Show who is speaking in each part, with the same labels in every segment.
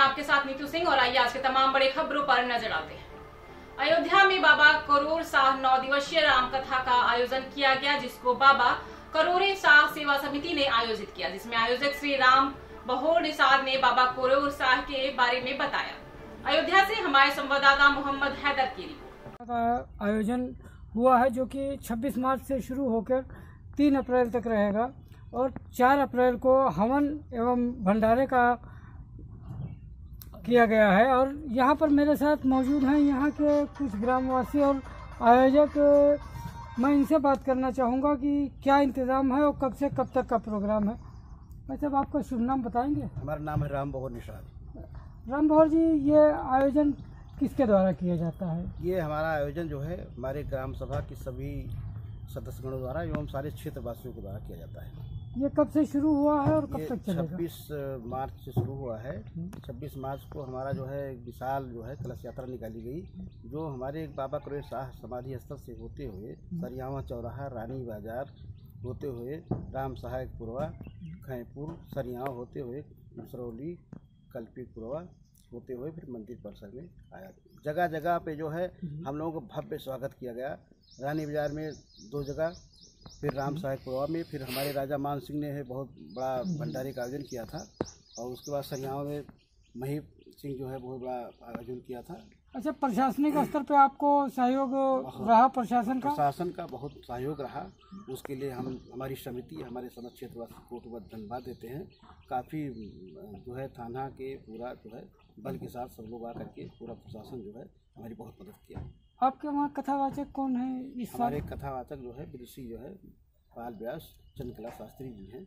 Speaker 1: आपके साथ नीतू सिंह और आइए आज के तमाम बड़े खबरों पर नजर डालते हैं। अयोध्या में बाबा करोड़ शाह 9 दिवसीय राम कथा का आयोजन किया गया, जिसको बाबा करोड़े शाह सेवा समिति ने आयोजित किया, जिसमें आयोजक श्री राम बहोर निसार ने बाबा करोड़ शाह के बारे में बताया। अयोध्या से हमारे संवाददाता मोहम्मद हैदर की रिपोर्ट।
Speaker 2: आयोजन हुआ है जो कि 26 मार्च से शुरू होकर 3 अप्रैल तक रहेगा और 4 अप्रैल को हवन एवं भंडारे का किया गया है। और यहाँ पर मेरे साथ मौजूद हैं यहाँ के कुछ ग्रामवासी और आयोजक। मैं इनसे बात करना चाहूँगा कि क्या इंतज़ाम है और कब से कब तक का प्रोग्राम है। वैसे आप आपका शुभ नाम बताएंगे?
Speaker 3: हमारा नाम है राम बहोर निसार।
Speaker 2: राम बहोर जी, ये आयोजन किसके द्वारा किया जाता है? ये
Speaker 3: हमारा आयोजन जो है हमारे ग्राम सभा की सभी सदस्यगणों द्वारा एवं सारे क्षेत्रवासियों के द्वारा किया जाता है।
Speaker 2: ये कब से शुरू हुआ है और कब तक चलेगा?
Speaker 3: 26 मार्च से शुरू हुआ है। 26 मार्च को हमारा जो है एक विशाल जो है कलश यात्रा निकाली गई, जो हमारे बाबा करोड़ शाह समाधि स्थल से होते हुए सरियावा चौराहा, रानी बाजार होते हुए राम सहायक पुरवा, खैपुर, सरियाव होते हुए मसरौली, कल्पीपुरवा होते हुए फिर मंदिर परिसर में आया। जगह जगह पे जो है हम लोगों को भव्य स्वागत किया गया। रानी बाजार में 2 जगह, फिर राम सहायक पुरवा में, फिर हमारे राजा मान सिंह ने बहुत बड़ा भंडारे का आयोजन किया था और उसके बाद सरियाव में महीप सिंह जो है बहुत बड़ा आयोजन किया था।
Speaker 2: अच्छा, प्रशासनिक स्तर पे आपको सहयोग रहा? प्रशासन का
Speaker 3: बहुत सहयोग रहा। उसके लिए हम हमारी समिति, हमारे समस्त क्षेत्रवासी को बहुत धन्यवाद देते हैं। काफ़ी जो है थाना के पूरा जो है बल के साथ सब लोग आकर के पूरा प्रशासन जो है हमारी बहुत मदद किया।
Speaker 2: आपके वहाँ कथावाचक कौन है इस साल?
Speaker 3: हमारे कथावाचक जो है विदुषी जो है पाल व्यास चंद्रकला शास्त्री जी हैं।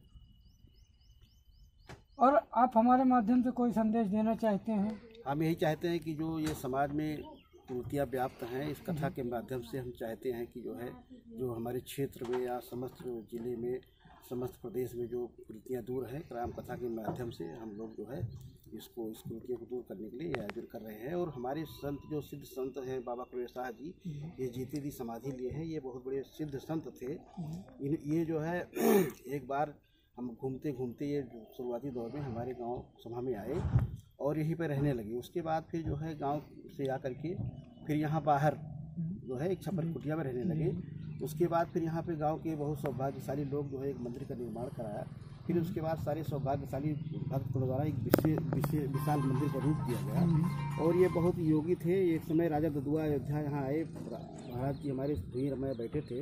Speaker 2: और आप हमारे माध्यम से कोई संदेश देना चाहते हैं?
Speaker 3: हम यही चाहते हैं कि जो ये समाज में कुरीतियाँ व्याप्त हैं, इस कथा के माध्यम से हम चाहते हैं कि जो है जो हमारे क्षेत्र में या समस्त जिले में, समस्त प्रदेश में जो कुरीतियाँ दूर हैं, राम कथा के माध्यम से हम लोग जो है इस कुरीतियों को दूर करने के लिए ये आयोजन कर रहे हैं। और हमारे संत जो सिद्ध संत हैं बाबा करोड़ शाह जी, ये जीती दी समाधि लिए हैं, ये बहुत बड़े सिद्ध संत थे। ये जो है एक बार हम घूमते घूमते ये शुरुआती दौर में हमारे गांव सभा में आए और यहीं पर रहने लगे। उसके बाद फिर जो है गांव से आकर के फिर यहाँ बाहर जो है एक छप्पर कुटिया में रहने लगे। उसके बाद फिर यहाँ पे गांव के बहुत सौभाग्यशाली लोग जो है एक मंदिर का निर्माण कराया। फिर उसके बाद सारे सौभाग्यशाली भक्त द्वारा एक विशाल मंदिर का रूप दिया गया। और ये बहुत योगी थे। एक समय राजा ददुआ अयोध्या यहाँ आए, महाराज जी हमारे भीड़ में बैठे थे,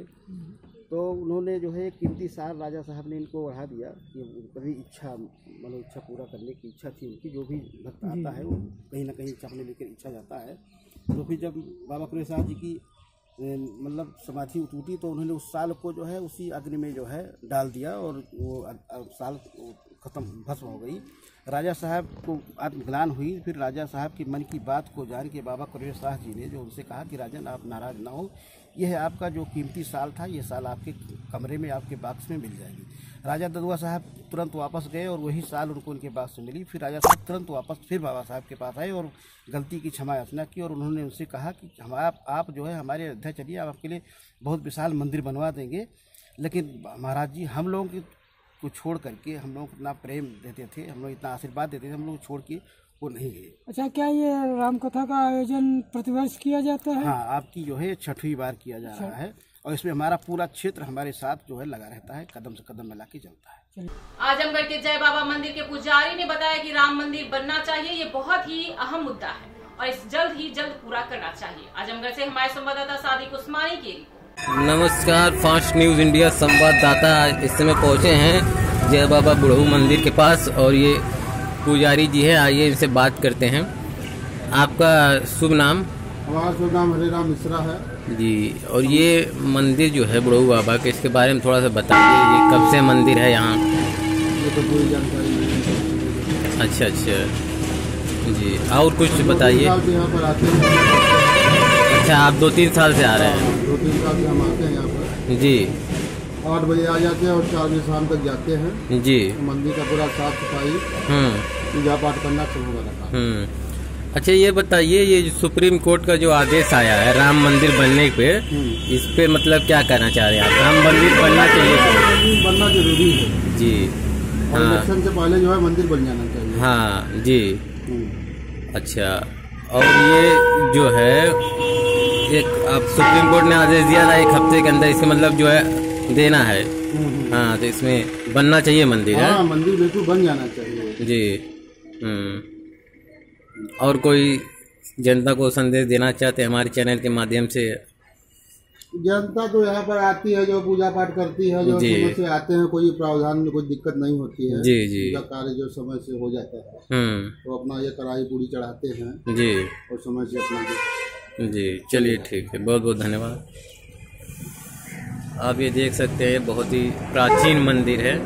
Speaker 3: तो उन्होंने जो है कीमती सार राजा साहब ने इनको बढ़ा दिया कि उनकी इच्छा, मतलब इच्छा पूरा करने की इच्छा थी उनकी। जो भी भक्त आता है वो कहीं ना कहीं इच्छा अपने लेकर इच्छा जाता है। तो फिर जब बाबा करोड़ शाह जी की मतलब समाधि टूटी तो उन्होंने उस साल को जो है उसी अग्नि में जो है डाल दिया और वो साल खत्म, भस्म हो गई। राजा साहब को आत्मग्लान हुई। फिर राजा साहब के मन की बात को जान के बाबा करोड़ शाह जी ने जो उनसे कहा कि राजन आप नाराज ना हो, यह है आपका जो कीमती साल था, ये साल आपके कमरे में, आपके बाक्स में मिल जाएगी। राजा ददुआ साहब तुरंत वापस गए और वही साल उनको उनके बाक्स से मिली। फिर राजा साहब तुरंत वापस फिर बाबा साहब के पास आए और गलती की क्षमा याचना की और उन्होंने उनसे कहा कि आप जो है हमारे अयोध्या चलिए, आप आपके लिए बहुत विशाल मंदिर बनवा देंगे। लेकिन महाराज जी हम लोगों को छोड़ करके, हम लोग इतना प्रेम देते थे, हम लोग इतना आशीर्वाद देते थे, हम लोग छोड़ के वो नहीं गए।
Speaker 2: अच्छा, क्या ये रामकथा का आयोजन प्रतिवर्ष किया जाता है?
Speaker 3: हाँ, आपकी जो है 6वीं बार किया जा रहा है और इसमें हमारा पूरा क्षेत्र हमारे साथ जो है लगा रहता है, कदम से कदम मिला के चलता है।
Speaker 1: आजमगढ़ के जय बाबा मंदिर के पुजारी ने बताया कि राम मंदिर बनना चाहिए, ये बहुत ही अहम मुद्दा है और इस जल्द ही जल्द पूरा करना चाहिए। आजमगढ़ से हमारे संवाददाता सादिक उस्मानी की रिपोर्ट।
Speaker 4: नमस्कार, फास्ट न्यूज इंडिया संवाददाता इस समय पहुँचे हैं जय बाबा बुढ़ऊ मंदिर के पास और ये पुजारी जी है, आइए इनसे बात करते हैं। आपका शुभ नाम?
Speaker 5: हमारा शुभ नाम हरिराम मिश्रा है
Speaker 4: जी। और ये मंदिर जो है बुढ़ऊ बाबा के, इसके बारे में थोड़ा सा बताइए, ये कब से मंदिर है यहाँ?
Speaker 5: ये तो पूरी जानकारी नहीं।
Speaker 4: अच्छा जी, और कुछ बताइए।
Speaker 5: यहाँ पर आते हैं।
Speaker 4: अच्छा, आप 2-3 साल से आ रहे हैं?
Speaker 5: 2-3 साल से हम आते हैं यहाँ पर
Speaker 4: जी।
Speaker 5: 8 बजे आ जाते हैं और 4 बजे शाम तक जाते हैं
Speaker 4: जी।
Speaker 5: मंदिर का पूरा साफ सफाई, पूजा पाठ करना शुरू करना।
Speaker 4: अच्छा, ये बताइए, ये जो सुप्रीम कोर्ट का जो आदेश आया है राम मंदिर बनने पे, इस पे मतलब क्या कहना चाह रहे हैं आप? राम मंदिर बनना चाहिए?
Speaker 5: बनना जरूरी है
Speaker 4: जी।
Speaker 5: हाँ, इलेक्शन से पहले जो है मंदिर बन जाना चाहिए।
Speaker 4: हाँ जी। अच्छा, और ये जो है एक अब सुप्रीम कोर्ट ने आदेश दिया था 1 हफ्ते के अंदर इसके मतलब जो है देना है। हाँ, तो इसमें बनना चाहिए मंदिर है।
Speaker 5: हाँ, मंदिर बिल्कुल बन जाना चाहिए
Speaker 4: जी। और कोई जनता को संदेश देना चाहते हैं हमारे चैनल के माध्यम से?
Speaker 5: जनता तो यहाँ पर आती है, जो पूजा पाठ करती है, जो
Speaker 4: जी।
Speaker 5: समय से आते हैं, कोई प्रावधान में कोई दिक्कत नहीं होती है।
Speaker 4: जी जी।
Speaker 5: पूजा कार्य जो समय से हो जाता है तो अपना ये कढ़ाई पूरी चढ़ाते हैं
Speaker 4: जी
Speaker 5: और समय से अपना
Speaker 4: जी। चलिए ठीक है, बहुत बहुत धन्यवाद। आप ये देख सकते हैं बहुत ही प्राचीन मंदिर है।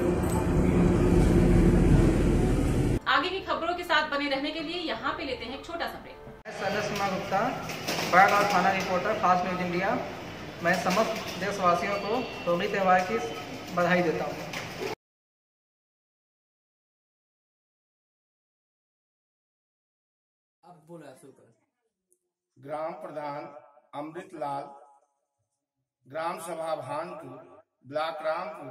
Speaker 1: आगे की खबरों के साथ बने रहने के लिए यहाँ पे लेते हैं एक छोटा सा ब्रेक।
Speaker 6: सदस्य गुप्ता, बड़ागांव थाना रिपोर्टर, फास्ट न्यूज इंडिया। मैं समस्त देशवासियों को होली त्यौहार की बधाई देता हूँ।
Speaker 7: ग्राम प्रधान अमृत लाल, ग्राम सभा भानपुर, ब्लॉक रामपुर।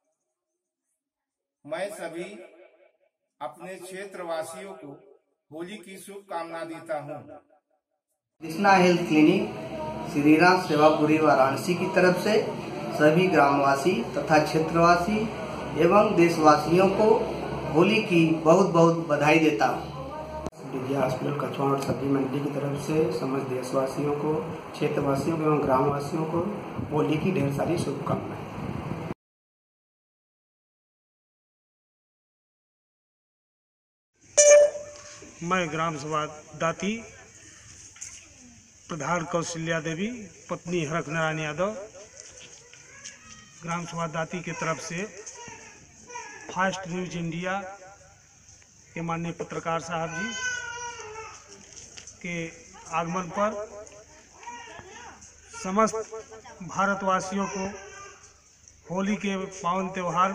Speaker 7: मैं सभी अपने क्षेत्रवासियों को होली की शुभकामना देता हूँ।
Speaker 8: कृष्णा हेल्थ क्लिनिक, श्री राम सेवापुरी वाराणसी की तरफ से सभी ग्रामवासी तथा क्षेत्रवासी एवं देशवासियों को होली की बहुत बहुत बधाई देता हूँ।
Speaker 9: विजय हॉस्पिटल कछुआ और सब्जी मंडी की तरफ से समस्त देशवासियों को, क्षेत्रवासियों को एवं ग्रामवासियों को होली की ढेर सारी शुभकामनाएं।
Speaker 10: मैं ग्राम सभा दाती प्रधान कौशल्या देवी, पत्नी हरख नारायण यादव, ग्राम सभा दाती की तरफ से फास्ट न्यूज इंडिया के माननीय पत्रकार साहब जी के आगमन पर समस्त भारतवासियों को होली के पावन त्यौहार,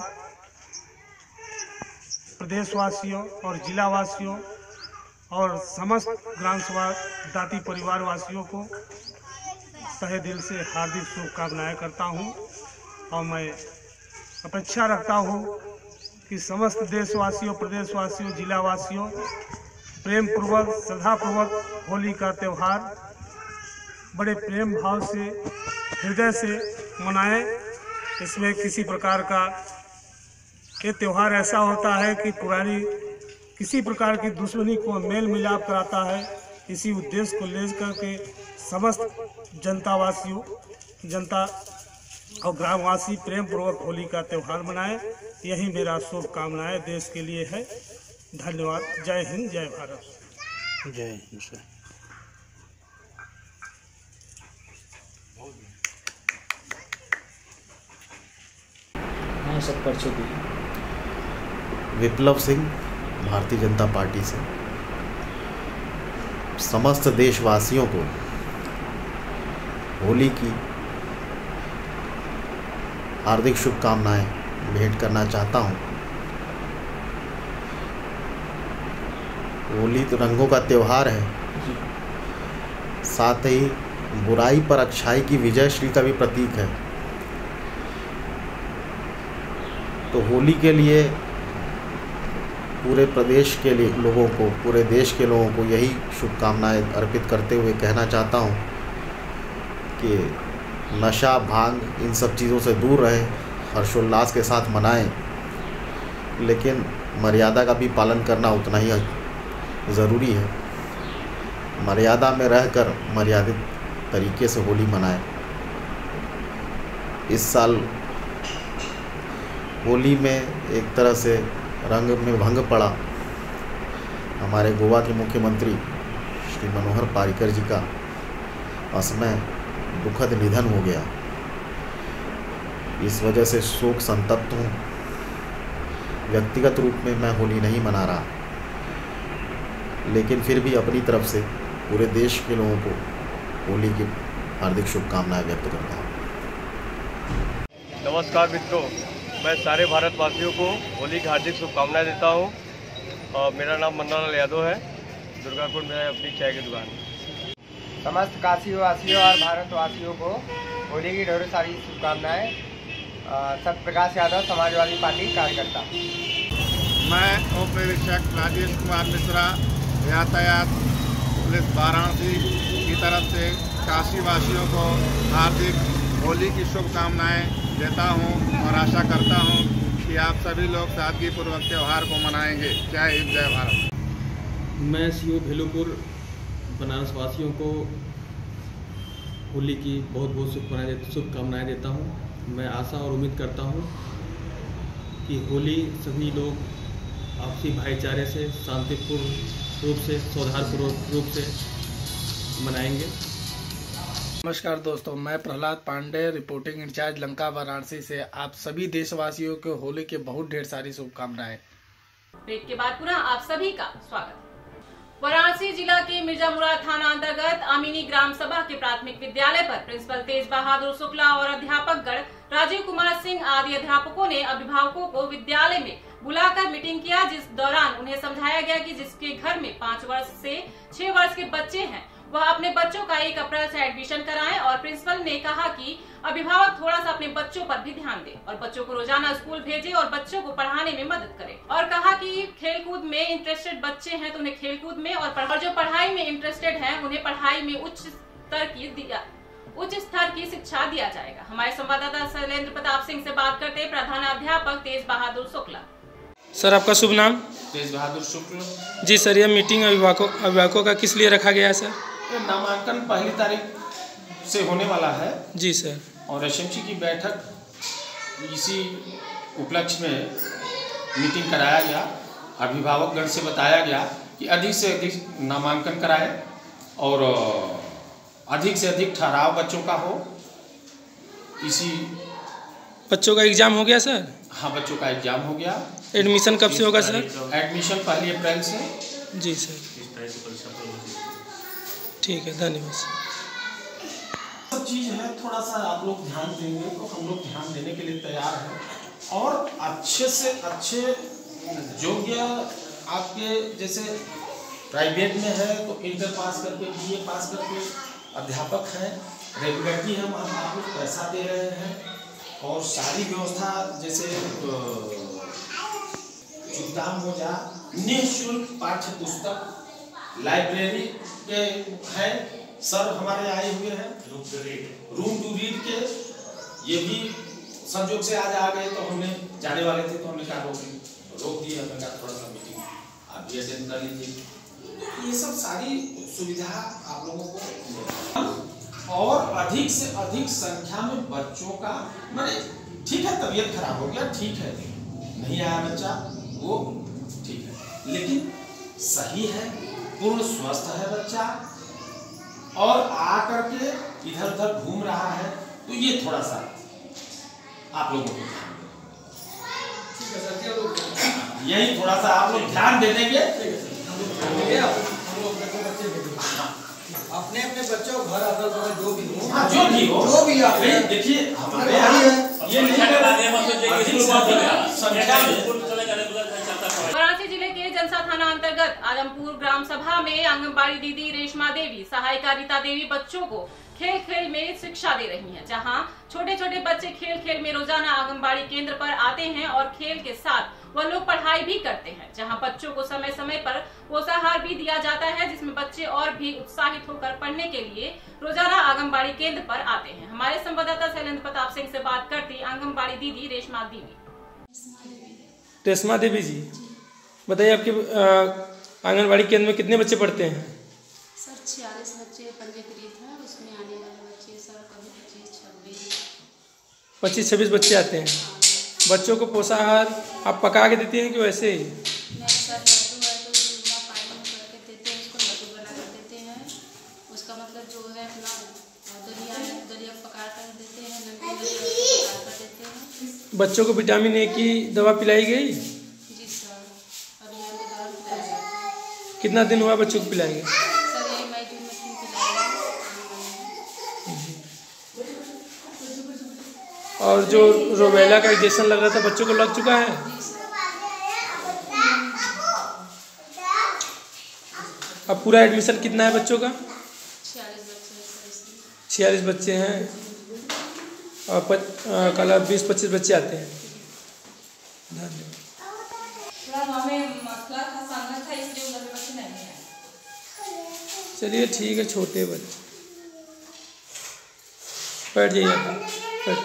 Speaker 10: प्रदेशवासियों और जिलावासियों और समस्त ग्राम सभा दाती परिवार वासियों को तहे दिल से हार्दिक शुभकामनाएं करता हूं। और मैं अपेक्षा रखता हूं कि समस्त देशवासियों, प्रदेशवासियों, जिलावासियों प्रेम पूर्वक, श्रद्धापूर्वक होली का त्यौहार बड़े प्रेम भाव से, हृदय से मनाएं। इसमें किसी प्रकार का ये त्यौहार ऐसा होता है कि पुरानी किसी प्रकार की दुश्मनी को मेल मिलाप कराता है। इसी उद्देश्य को लेकर के समस्त जनता और ग्रामवासी प्रेम पूर्वक होली का त्यौहार मनाएं। यही मेरा शुभकामनाएं देश के लिए है। धन्यवाद। जय हिंद, जय भारत।
Speaker 3: जय हिंद।
Speaker 5: हाँ, सब परिचय दी।
Speaker 11: विप्लव सिंह, भारतीय जनता पार्टी से समस्त देशवासियों को होली की हार्दिक शुभकामनाएं भेंट करना चाहता हूं। होली तो रंगों का त्यौहार है, साथ ही बुराई पर अच्छाई की विजयश्री का भी प्रतीक है। तो होली के लिए पूरे प्रदेश के लिए लोगों को, पूरे देश के लोगों को यही शुभकामनाएं अर्पित करते हुए कहना चाहता हूं कि नशा, भांग, इन सब चीज़ों से दूर रहे, हर्षोल्लास के साथ मनाएं, लेकिन मर्यादा का भी पालन करना उतना ही ज़रूरी है। मर्यादा में रहकर मर्यादित तरीके से होली मनाएं। इस साल होली में एक तरह से रंग में भंग पड़ा। हमारे गोवा के मुख्यमंत्री श्री मनोहर पारिकर जी का असमय दुखद निधन हो गया। इस वजह से शोक संतप्त हूँ। व्यक्तिगत रूप में मैं होली नहीं मना रहा, लेकिन फिर भी अपनी तरफ से पूरे देश के लोगों को होली की हार्दिक शुभकामनाएं व्यक्त करता हूँ।
Speaker 12: नमस्कार मित्रों, मैं सारे भारतवासियों को होली की हार्दिक शुभकामनाएं देता हूँ। मेरा नाम मन्नालाल यादव है, दुर्गापुर में अपनी चाय की दुकान है।
Speaker 6: समस्त काशी वासियों और भारतवासियों को होली की ढेरों सारी शुभकामनाएं। सत्यप्रकाश यादव, समाजवादी पार्टी कार्यकर्ता।
Speaker 7: मैं उप निरीक्षक राजेश कुमार मिश्रा, यातायात पुलिस वाराणसी की तरफ से काशी वासियों को हार्दिक होली की शुभकामनाएं देता हूं और आशा करता हूं कि आप सभी लोग सादगीपूर्वक त्यौहार को मनाएंगे। जय हिंद, जय भारत।
Speaker 13: मैं सीओ भेलुपुर बनारस वासियों को होली की बहुत बहुत शुभकामनाएं देता हूं। मैं आशा और उम्मीद करता हूं कि होली सभी लोग आपसी भाईचारे से, शांतिपूर्ण रूप से, सौहार्दपूर्ण रूप से मनाएंगे।
Speaker 14: नमस्कार दोस्तों, मैं प्रहलाद पांडे, रिपोर्टिंग इंचार्ज लंका वाराणसी से आप सभी देशवासियों को होली के बहुत ढेर सारी शुभकामनाएं।
Speaker 1: ब्रेक के बाद पुनः आप सभी का स्वागत। वाराणसी जिला के मिर्जामुराद थाना अंतर्गत अमीनी ग्राम सभा के प्राथमिक विद्यालय पर प्रिंसिपल तेज बहादुर शुक्ला और अध्यापक गण राजीव कुमार सिंह आदि अध्यापकों ने अभिभावकों को विद्यालय में बुलाकर मीटिंग किया, जिस दौरान उन्हें समझाया गया कि जिसके घर में 5 वर्ष से 6 वर्ष के बच्चे हैं वह अपने बच्चों का 1 अप्रैल से एडमिशन कराएं। और प्रिंसिपल ने कहा कि अभिभावक थोड़ा सा अपने बच्चों पर भी ध्यान दें और बच्चों को रोजाना स्कूल भेजें और बच्चों को पढ़ाने में मदद करें। और कहा कि खेलकूद में इंटरेस्टेड बच्चे हैं तो उन्हें खेलकूद में और जो पढ़ाई में इंटरेस्टेड हैं उन्हें पढ़ाई में उच्च स्तर की शिक्षा दिया जाएगा। हमारे संवाददाता शैलेंद्र प्रताप सिंह से बात करते प्रधानाध्यापक तेज बहादुर शुक्ला।
Speaker 15: सर, आपका शुभ नाम?
Speaker 16: तेज बहादुर शुक्ल।
Speaker 15: जी सर, यह मीटिंग अभिभावकों का किस लिए रखा गया है सर?
Speaker 16: नामांकन 1 तारीख से होने वाला है।
Speaker 15: जी सर।
Speaker 16: और एसएमसी की बैठक इसी उपलक्ष्य में मीटिंग कराया गया। अभिभावकगण से बताया गया कि अधिक से अधिक नामांकन कराएं और अधिक से अधिक ठहराव बच्चों का हो। इसी
Speaker 15: बच्चों का एग्जाम हो गया सर?
Speaker 16: हाँ, बच्चों का एग्जाम हो गया।
Speaker 15: एडमिशन कब से होगा सर?
Speaker 16: एडमिशन 1 अप्रैल से।
Speaker 15: जी सर, ठीक है, धन्यवाद।
Speaker 16: सब चीज़ है, थोड़ा सा आप लोग ध्यान देंगे तो हम लोग ध्यान देने के लिए तैयार हैं। और अच्छे से अच्छे योग्य आपके जैसे प्राइवेट में है तो इंटर पास करके, बीए पास करके अध्यापक हैं, रेगुलरली हम आप लोग पैसा दे रहे हैं और सारी व्यवस्था जैसे सुविधा हो जा, निःशुल्क पाठ्य पुस्तक, लाइब्रेरी के हैं सर हमारे आए हुए हैं, रूम टू रीड के ये भी संजोग से आज आ गए तो हमने जाने वाले थे तो हमने कहा रोक दिए, हमने कहा थोड़ा सा मीटिंग आप भी अटेंड कर लीजिए। ये सब सारी सुविधा आप लोगों को और अधिक से अधिक संख्या में बच्चों का, माने ठीक है तबीयत खराब हो गया, ठीक है नहीं आया बच्चा वो ठीक है, लेकिन सही है, पूर्ण स्वस्थ है बच्चा और आकर के इधर उधर घूम रहा है तो ये थोड़ा सा आप लोगों को यही थोड़ा सा आप लोग ध्यान दे देंगे।
Speaker 8: अपने अपने बच्चों को घर अगल जो भी हो
Speaker 16: देखिए हमारे
Speaker 1: वाराणसी जिले के जनसा थाना अंतर्गत आलमपुर ग्राम सभा में आंगनबाड़ी दीदी रेशमा देवी, सहायिका रीता देवी बच्चों को खेल खेल में शिक्षा दे रही हैं, जहां छोटे छोटे बच्चे खेल खेल में रोजाना आंगनबाड़ी केंद्र पर आते हैं और खेल के साथ वह लोग पढ़ाई भी करते हैं, जहां बच्चों को समय समय पर पोषाहार भी दिया जाता है, जिसमें बच्चे और भी उत्साहित होकर पढ़ने के लिए रोजाना आंगनबाड़ी केंद्र पर आते हैं। हमारे संवाददाता शैलेंद्र प्रताप सिंह से बात करती आंगनबाड़ी दीदी रेशमा देवी।
Speaker 15: रेशमा देवी जी, बताइए आपके आंगनबाड़ी केंद्र में कितने बच्चे पढ़ते हैं?
Speaker 17: सर 46 बच्चे पंजीकृत हैं, उसमें आने वाले बच्चे सर कभी
Speaker 15: 25-26 बच्चे आते हैं। बच्चों को पोषाहार आप पका के देती हैं कि वैसे ही?
Speaker 17: नहीं सर, लड्डू है तो चूरमा पानी में करके देते हैं, उसको लड्डू बना कर देते हैं। उसका मतलब जो है अपना दलिया पका कर देते हैं, पका कर देते हैं।
Speaker 15: बच्चों को विटामिन ए की दवा पिलाई गई?
Speaker 17: जी सर, अभी हमको दवा पिलाई गई।
Speaker 15: कितना दिन हुआ बच्चों को पिलाई गई?
Speaker 17: सर ये मई जून में पिलाई गई।
Speaker 15: और जो रोबेला का इंजेक्शन लग रहा था बच्चों को लग चुका है? अब पूरा एडमिशन कितना है बच्चों का? 46 बच्चे हैं और कल 20-25 बच्चे आते हैं। धन्यवाद।
Speaker 1: थोड़ा हमें मसला था, संघर्ष था, इसलिए उधर बच्चे नहीं आए।
Speaker 15: चलिए ठीक है, छोटे बच्चे बैठ जाइए आप, बैठ।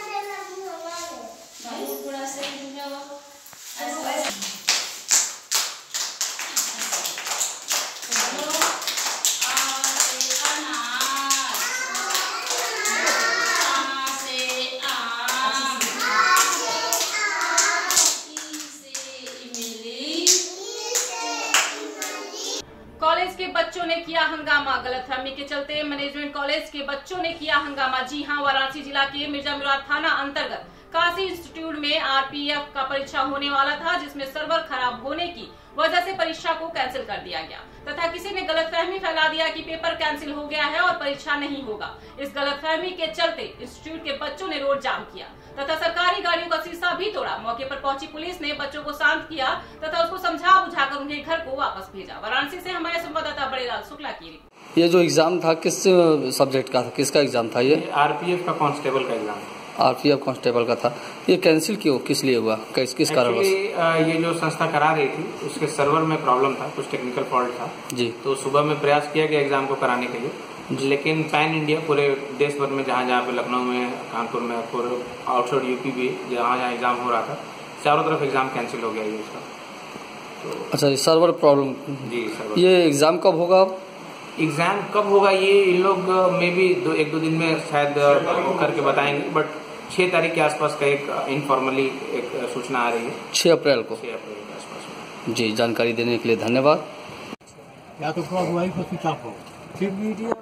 Speaker 1: कॉलेज के बच्चों ने किया हंगामा। गलतफहमी के चलते मैनेजमेंट कॉलेज के बच्चों ने किया हंगामा। जी हां, वाराणसी जिला के मिर्जा मुराद थाना अंतर्गत काशी इंस्टीट्यूट में आरपीएफ का परीक्षा होने वाला था, जिसमें सर्वर खराब होने की वजह से परीक्षा को कैंसिल कर दिया गया तथा किसी ने गलतफहमी फैला दिया कि पेपर कैंसिल हो गया है और परीक्षा नहीं होगा। इस गलतफहमी के चलते इंस्टीट्यूट के बच्चों ने रोड जाम किया तथा सरकारी गाड़ियों का शीशा भी तोड़ा। मौके पर पहुंची पुलिस ने बच्चों को शांत किया तथा उसको समझा बुझाकर उन्हें घर को वापस भेजा। वाराणसी से हमारे संवाददाता बड़ेलाल शुक्ला की रिपोर्ट।
Speaker 18: ये जो एग्जाम था किस सब्जेक्ट का था, किसका एग्जाम था? ये
Speaker 19: आरपीएफ का कांस्टेबल का एग्जाम।
Speaker 18: आरपीएफ कांस्टेबल का था। ये कैंसिल क्यों, किस लिए हुआ, किस कारण?
Speaker 19: ये जो संस्था करा रही थी उसके सर्वर में प्रॉब्लम था, कुछ टेक्निकल फॉल्ट था
Speaker 18: जी।
Speaker 19: तो सुबह में प्रयास किया गया एग्जाम को कराने के लिए, लेकिन पैन इंडिया पूरे देश भर में जहाँ पे लखनऊ में, कानपुर में, पूरे आउटसाइड यूपी भी जहाँ एग्जाम हो रहा था, चारों तरफ एग्जाम कैंसिल हो गया ये उसका।
Speaker 18: तो अच्छा, ये सर्वर प्रॉब्लम
Speaker 19: जी। सर्वर
Speaker 18: ये एग्जाम कब होगा?
Speaker 19: एग्जाम कब होगा ये इन लोग में भी एक दो दिन में शायद करके बताएंगे, बट 6 तारीख के आसपास का एक इनफॉर्मली एक सूचना आ रही है।
Speaker 18: 6 अप्रैल को।
Speaker 19: 6 अप्रैल के आसपास।
Speaker 18: जी, जानकारी देने के लिए धन्यवाद।
Speaker 5: या तो अगुवाई को स्विच ऑफ हो, फिर मीडिया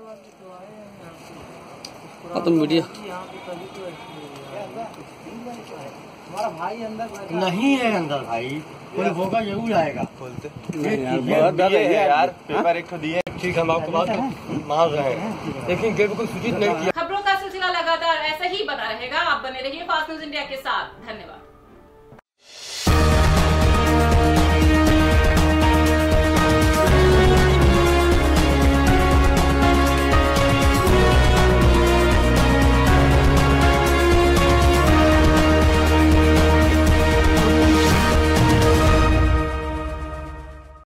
Speaker 18: तो मीडिया
Speaker 5: हमारा भाई अंदर नहीं है, अंदर भाई कोई होगा जरूर आएगा। बोलते यार पेपर एक तो दिए, ठीक हम आपके पास मान रहे हैं, लेकिन बिल्कुल सूचित नहीं किया।
Speaker 1: खबरों का सिलसिला लगातार ऐसा ही बना रहेगा। आप बने रहिए फास्ट न्यूज इंडिया के साथ। धन्यवाद।